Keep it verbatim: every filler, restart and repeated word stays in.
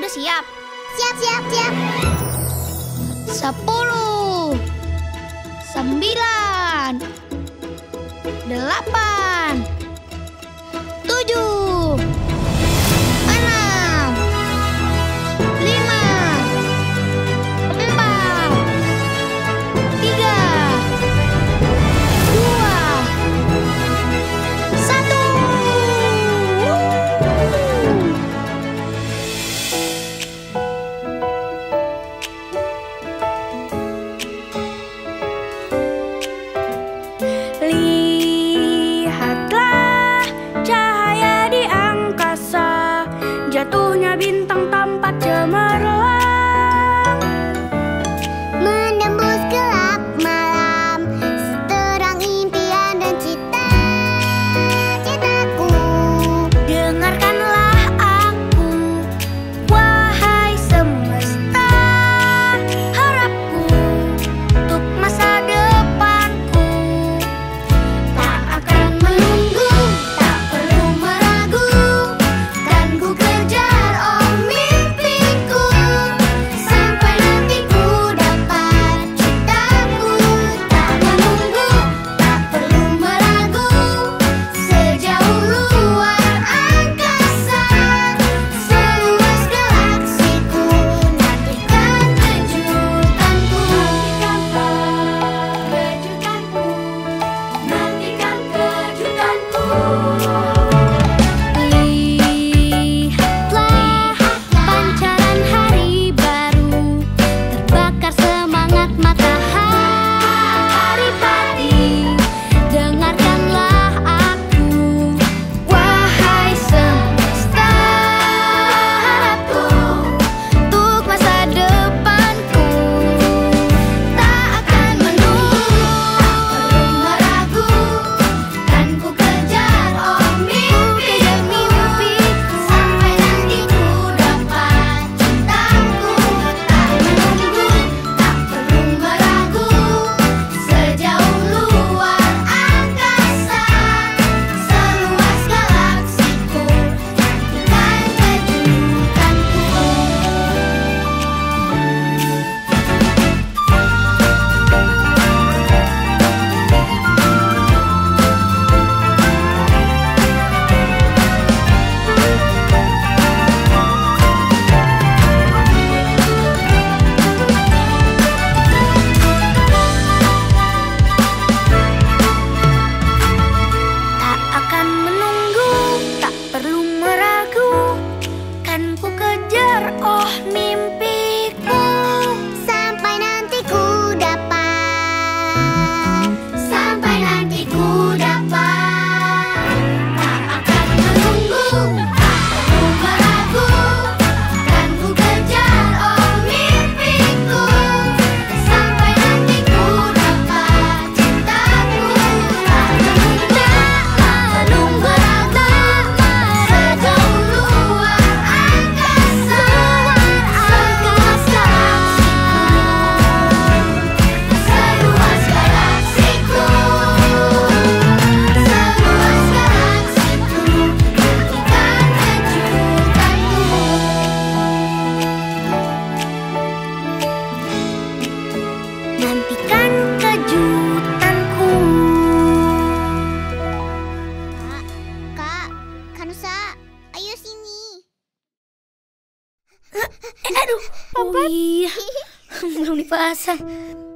udah siap? Siap, siap, siap. Sepuluh, sembilan, delapan, tujuh, enam, lima, empat, tiga, dua, satu. Lihatlah cahaya di angkasa, jatuhnya bintang tampak cemerlang, Menembus gelap malam, seterang impian dan cita-citaku. dengarkanlah aku, wahai semesta, harapku untuk masa depanku. Tak akan menunggu, tak perlu meragu, kan ku kejar oh mimpiku. Sampai nanti ku dapat citaku. Tak menunggu, tak perlu meragu, sejauh luar angkasa, seluas galaksiku, nantikan kejutanku. Nantikan kejutanku, nantikan kejutanku. Lihatlah pancaran hari baru, terbakar semangat matahari pagi. Dengarkanlah aku, wahai semesta, harapku untuk masa depanku. Tak akan menunggu, tak perlu meragu, kan ku kejar oh mimpiku. Sampai nanti ku dapat cintaku. Tak menunggu, tak perlu meragu, sejauh luar angkasa, seluas galaksiku, nantikan kejutanku. Tak akan menunggu, tak perlu meragu, kan ku kejar oh mimpiku. Sampai nanti ku dapat, sampai nanti ku dapat. Tak akan menunggu, tak perlu meragu, kan ku kejar oh mimpiku. Sampai nanti ku dapat cintaku. Tak menunggu, tak menunggu, sejauh luar angkasa, seluas galaksiku, seluas galaksiku, seluas galaksiku, nantikan kejutanku. Kak, Kak, Kanusa, ayo sini. Eh, aduh, oh iya, belum dipasang.